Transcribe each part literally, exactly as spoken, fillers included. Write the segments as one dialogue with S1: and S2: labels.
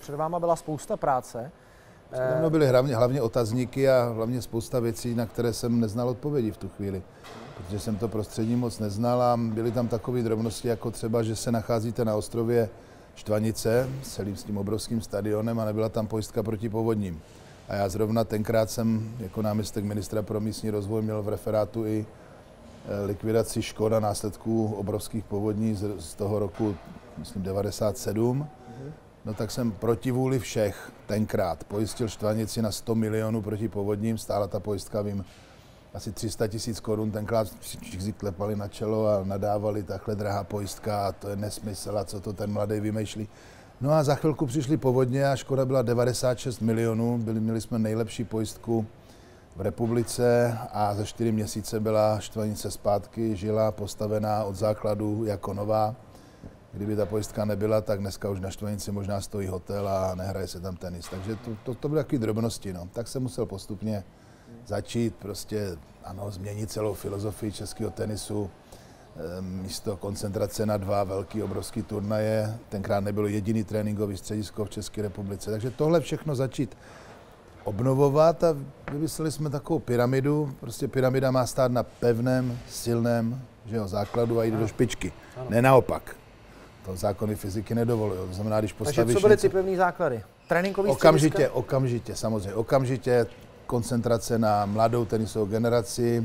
S1: Před váma byla spousta práce.
S2: Přede mnou byly hlavně, hlavně otazníky a hlavně spousta věcí, na které jsem neznal odpovědi v tu chvíli. Protože jsem to prostředí moc neznal a byly tam takové drobnosti, jako třeba, že se nacházíte na ostrově Štvanice s celým s tím obrovským stadionem a nebyla tam pojistka proti povodním. A já zrovna tenkrát jsem jako náměstek ministra pro místní rozvoj měl v referátu i likvidaci škod a následků obrovských povodní z, z toho roku, myslím, devadesát sedm. No tak jsem proti vůli všech tenkrát pojistil Štvanici na sto milionů proti povodním, stála ta pojistka, vím, asi tři sta tisíc korun, tenkrát všichni klepali na čelo a nadávali, takhle drahá pojistka a to je nesmysl a co to ten mladý vymýšlí. No a za chvilku přišly povodně a škoda byla devadesát šest milionů, byli, měli jsme nejlepší pojistku v republice a za čtyři měsíce byla Štvanice zpátky, žila, postavená od základu jako nová. Kdyby ta pojistka nebyla, tak dneska už na Štvanici možná stojí hotel a nehraje se tam tenis. Takže to, to, to byly takové drobnosti. No. Tak jsem musel postupně začít prostě, ano, změnit celou filozofii českého tenisu. Místo koncentrace na dva velký, obrovský turnaje. Tenkrát nebylo jediný tréninkový středisko v České republice. Takže tohle všechno začít obnovovat a vymysleli jsme takovou pyramidu. Prostě pyramida má stát na pevném, silném, že jo, základu a jít do špičky. Ano. Ne naopak. To zákony fyziky nedovolují. To znamená, když postavíš...
S1: Takže co byly ty pevné základy? Tréninkový
S2: okamžitě,
S1: střediska?
S2: Okamžitě, samozřejmě. Okamžitě koncentrace na mladou tenisovou generaci,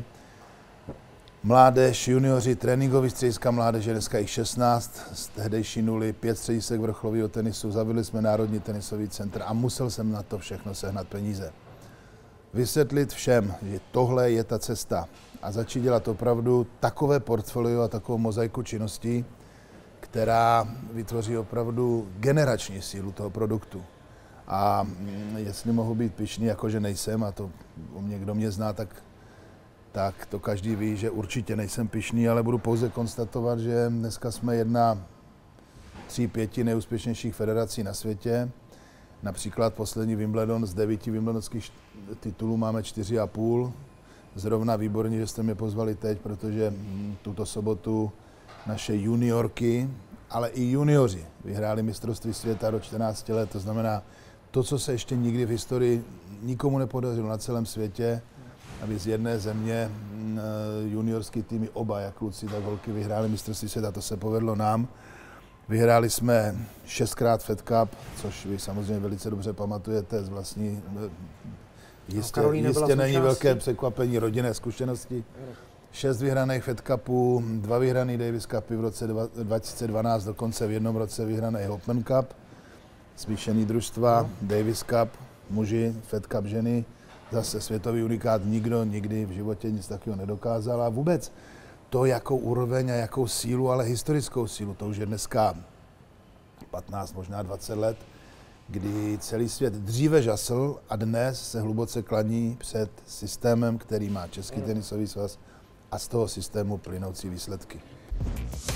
S2: mládež, junioři, tréninkový střediska mládeže, dneska jich šestnáct, z tehdejší nuly, pět středisek vrcholového tenisu, zavedli jsme Národní tenisový centr a musel jsem na to všechno sehnat peníze. Vysvětlit všem, že tohle je ta cesta a začít dělat opravdu takové portfolio a takovou mozaiku činností, která vytvoří opravdu generační sílu toho produktu. A jestli mohu být pyšný, jakože nejsem, a to u mě, kdo mě zná, tak, tak to každý ví, že určitě nejsem pyšný, ale budu pouze konstatovat, že dneska jsme jedna tří, pěti nejúspěšnějších federací na světě. Například poslední Wimbledon z devíti wimbledonských titulů máme čtyři a půl. Zrovna výborně, že jste mě pozvali teď, protože tuto sobotu naše juniorky, ale i junioři vyhráli mistrovství světa do čtrnácti let. To znamená, to, co se ještě nikdy v historii nikomu nepodařilo na celém světě, aby z jedné země juniorský týmy, oba, jak kluci, tak holky, vyhráli mistrovství světa. To se povedlo nám. Vyhráli jsme šestkrát Fed Cup, což vy samozřejmě velice dobře pamatujete z vlastní... Jistě, jistě není velké překvapení rodinné zkušenosti. Šest vyhraných Fed Cupů, dva vyhraný Davis Cupy v roce dva tisíce dvanáct, dokonce v jednom roce vyhraný Open Cup, smíšený družstva, no. Davis Cup, muži, Fed Cup ženy, zase světový unikát, nikdo nikdy v životě nic takového nedokázal a vůbec to, jakou úroveň a jakou sílu, ale historickou sílu, to už je dneska patnáct, možná dvacet let, kdy celý svět dříve žasl a dnes se hluboce klaní před systémem, který má Český tenisový svaz a z toho systému plynoucí výsledky.